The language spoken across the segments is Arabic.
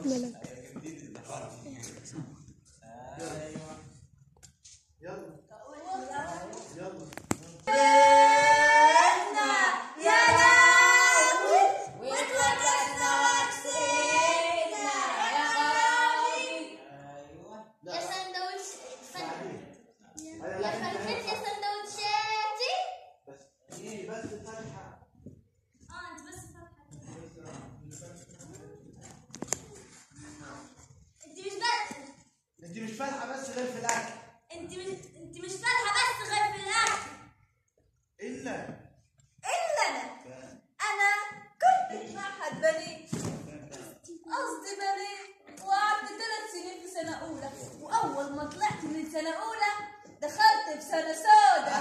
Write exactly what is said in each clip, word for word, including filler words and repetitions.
انت مش فالحه بس غير في الاكل. انت مش انت مش فالحه بس غير في الاكل. الا الا انا انا كنت في معهد بنين، قصدي بنين، وقعدت ثلاث سنين في سنه اولى، واول ما طلعت من سنه اولى دخلت في سنه سوداء.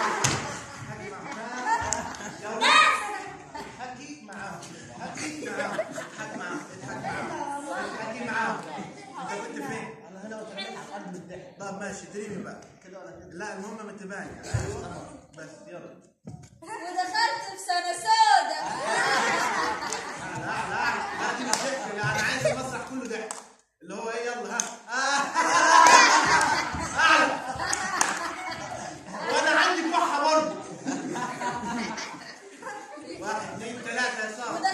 حكي معاهم حكي معاهم اضحك معاهم اضحك معاهم حكي معاهم. انت كنت فين؟ انا هنا وتعبت على قلب الضحك. طب ماشي ادريني بقى كده ولا كده؟ لا المهم انت باين ايوه بس يلا. ودخلت في سنه سوداء. لا لا لا هاتي الضحك، انا عايز المسرح كله ضحك اللي هو ايه. يلا ها اعلى وانا عندي كحه برضه. واحد اثنين ثلاثه يا صاحبي.